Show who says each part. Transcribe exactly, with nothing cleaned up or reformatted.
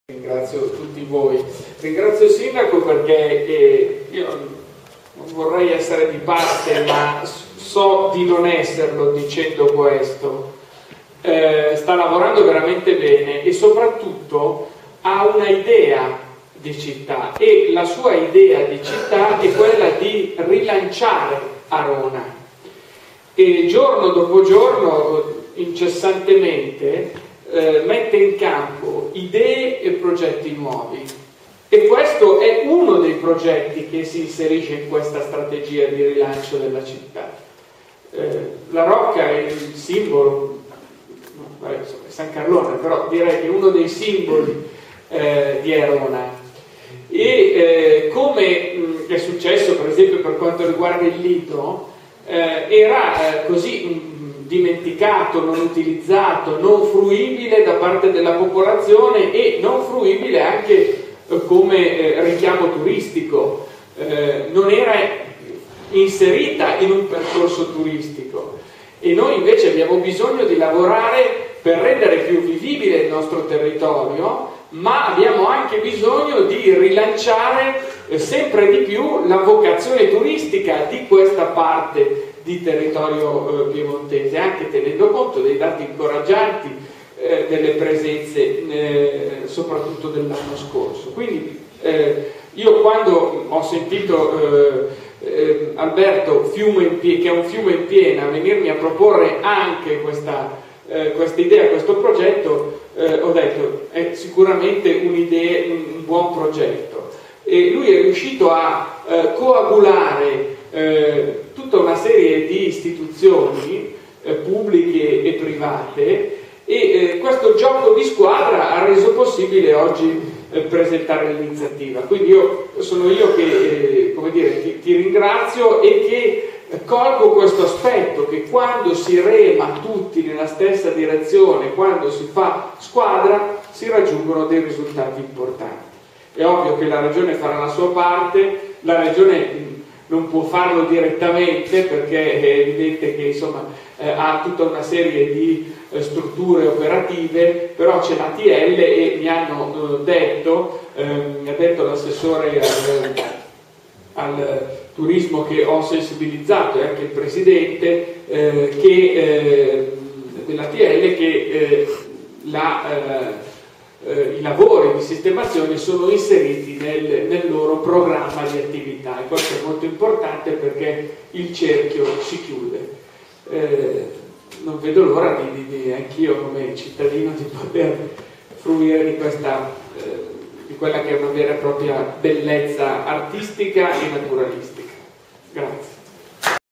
Speaker 1: Ringrazio tutti voi, ringrazio il Sindaco perché eh, io non vorrei essere di parte, ma so di non esserlo dicendo questo. Eh, sta lavorando veramente bene e soprattutto ha una idea di città, e la sua idea di città è quella di rilanciare Arona, e giorno dopo giorno, incessantemente, eh, mette in campo idee e progetti nuovi, e questo è uno dei progetti che si inserisce in questa strategia di rilancio della città. Eh, la Rocca è il simbolo, vabbè, insomma, è San Carlone, però direi che è uno dei simboli eh, di Arona, e eh, come mh, è successo per esempio per quanto riguarda il Lido, eh, era eh, così mh, dimenticato, non utilizzato, non fruibile da parte della popolazione, e non fruibile anche eh, come eh, richiamo turistico, eh, non era inserita in un percorso turistico, e noi invece abbiamo bisogno di lavorare per rendere più vivibile il nostro territorio, ma abbiamo anche bisogno di rilanciare eh, sempre di più la vocazione turistica di questa parte di territorio eh, piemontese, anche tenendo conto dei dati incoraggianti eh, delle presenze eh, soprattutto dell'anno scorso. Quindi eh, io quando ho sentito eh, eh, Alberto fiume in pie- che è un fiume in piena, venirmi a proporre anche questa eh, questa idea, questo progetto, eh, ho detto è sicuramente un'idea, un buon progetto, e lui è riuscito a eh, coagulare eh, tutta una serie di istituzioni eh, pubbliche e private, e eh, questo gioco di squadra ha reso possibile oggi eh, presentare l'iniziativa. Quindi io sono io che eh, come dire, ti, ti ringrazio, e che colgo questo aspetto, che quando si rema tutti nella stessa direzione, quando si fa squadra, si raggiungono dei risultati importanti. È ovvio che la Regione farà la sua parte, la Regione non può farlo direttamente perché è evidente che insomma eh, ha tutta una serie di eh, strutture operative, però c'è l'A T L, e mi hanno eh, detto, eh, mi ha detto l'assessore al, al turismo, che ho sensibilizzato, e anche il presidente eh, che, eh, dell'A T L, che eh, la, eh, eh, i lavori di sistemazione sono inseriti nel, nel loro programma di attività, e questo è molto importante perché il cerchio si chiude. Eh, non vedo l'ora di, di, di anch'io come cittadino di poter fruire di questa eh, di quella che è una vera e propria bellezza artistica e naturalistica. Grazie.